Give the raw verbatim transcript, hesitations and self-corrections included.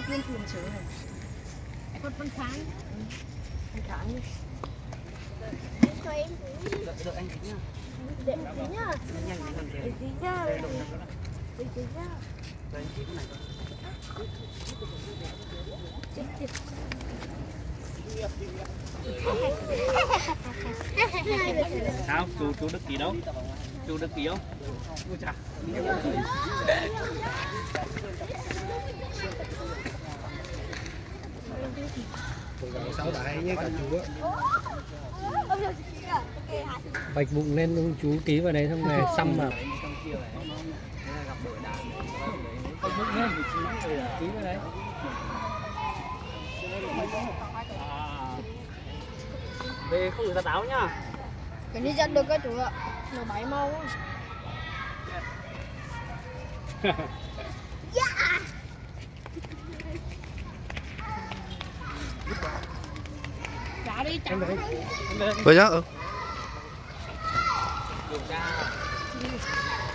Thiên thường sướng này. Con con kháng. Con kháng đi. Cho em đợi, đợi anh tí nhá. đợi tí nhá. Nhanh nhanh nhanh Đợi nhanh. tí nhá. Đợi tí nhá. Đợi anh tí cái này thôi. Sao chú chú Đức Kỳ đâu? Chú Đức Kỳ không? Ui chà. Sáu đại nhé cả chú á. Vạch bụng lên chú ký vào đây xong về xăm vào. Vạch bụng lên ký vào đấy. Về không được ra táo nhá. Cái đi dẫn được cái chú ạ. Nó bái mau quá. Yeah. Trả đi, trả. Rồi nhá. Ừ. Điều tra.